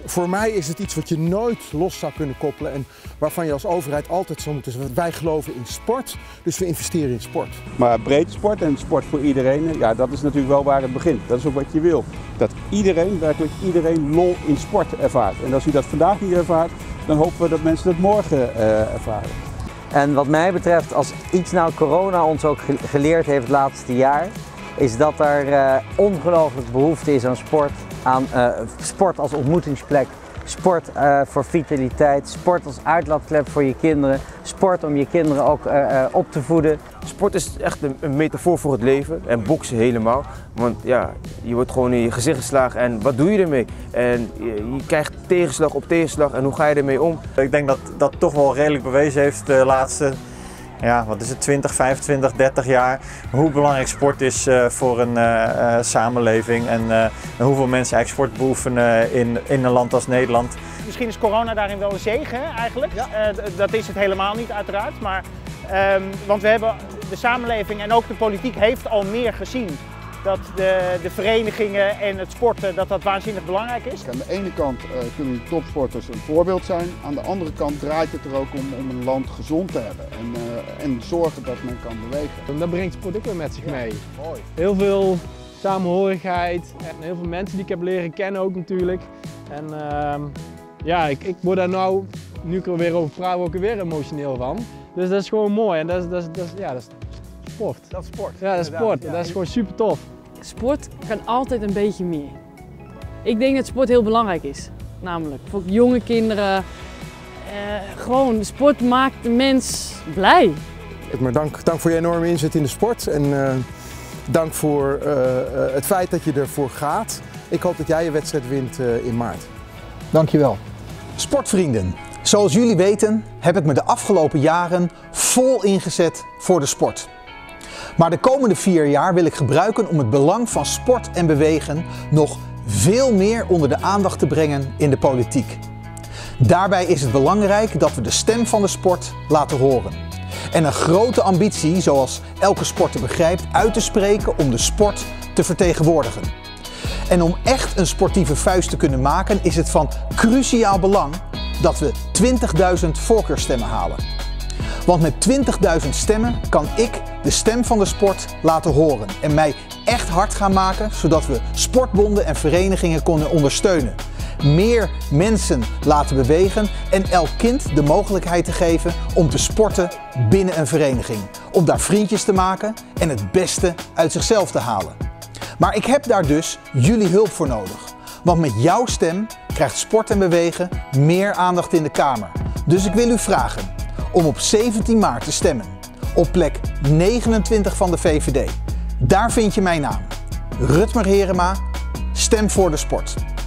voor mij is het iets wat je nooit los zou kunnen koppelen en waarvan je als overheid altijd zou moeten zeggen, wij geloven in sport, dus we investeren in sport. Maar breedte sport en sport voor iedereen, ja, dat is natuurlijk wel waar het begint. Dat is ook wat je wil. Dat iedereen, werkelijk iedereen, lol in sport ervaart. En als u dat vandaag niet ervaart, dan hopen we dat mensen dat morgen ervaren. En wat mij betreft, als iets nou corona ons ook geleerd heeft het laatste jaar, is dat er ongelooflijk behoefte is aan sport als ontmoetingsplek, sport voor vitaliteit, sport als uitlaatklep voor je kinderen, sport om je kinderen ook op te voeden. Sport is echt een metafoor voor het leven en boksen helemaal. Want ja, je wordt gewoon in je gezicht geslagen en wat doe je ermee? En je krijgt tegenslag op tegenslag en hoe ga je ermee om? Ik denk dat dat toch wel redelijk bewezen heeft de laatste, ja, wat is het, 20, 25, 30 jaar. Hoe belangrijk sport is voor een samenleving en hoeveel mensen eigenlijk sport beoefenen in een land als Nederland. Misschien is corona daarin wel een zegen eigenlijk. Ja. Dat is het helemaal niet uiteraard. Maar, want we hebben de samenleving en ook de politiek heeft al meer gezien. Dat de verenigingen en het sporten dat waanzinnig belangrijk is. Aan de ene kant kunnen die topsporters een voorbeeld zijn. Aan de andere kant draait het er ook om een land gezond te hebben. En zorgen dat men kan bewegen. En dat brengt sport ook weer met zich mee. Mooi. Heel veel samenhorigheid en heel veel mensen die ik heb leren kennen ook natuurlijk. En ja, ik word daar nou, nu ik er weer over praat, ook weer emotioneel van. Dus dat is gewoon mooi en dat is sport. Dat is sport. Ja, dat is sport. Ja. Dat is gewoon super tof. Sport kan altijd een beetje meer. Ik denk dat sport heel belangrijk is. Namelijk voor jonge kinderen. Gewoon, sport maakt de mens blij. Maar dank voor je enorme inzet in de sport en dank voor het feit dat je ervoor gaat. Ik hoop dat jij je wedstrijd wint in maart. Dankjewel. Sportvrienden, zoals jullie weten heb ik me de afgelopen jaren vol ingezet voor de sport. Maar de komende 4 jaar wil ik gebruiken om het belang van sport en bewegen nog veel meer onder de aandacht te brengen in de politiek. Daarbij is het belangrijk dat we de stem van de sport laten horen. En een grote ambitie, zoals elke sporter begrijpt, uit te spreken om de sport te vertegenwoordigen. En om echt een sportieve vuist te kunnen maken is het van cruciaal belang dat we 20.000 voorkeurstemmen halen. Want met 20.000 stemmen kan ik de stem van de sport laten horen en mij echt hard gaan maken, zodat we sportbonden en verenigingen kunnen ondersteunen. Meer mensen laten bewegen en elk kind de mogelijkheid te geven om te sporten binnen een vereniging. Om daar vriendjes te maken en het beste uit zichzelf te halen. Maar ik heb daar dus jullie hulp voor nodig. Want met jouw stem krijgt sport en bewegen meer aandacht in de Kamer. Dus ik wil u vragen om op 17 maart te stemmen op plek 29 van de VVD. Daar vind je mijn naam. Rutmer Herema, stem voor de sport.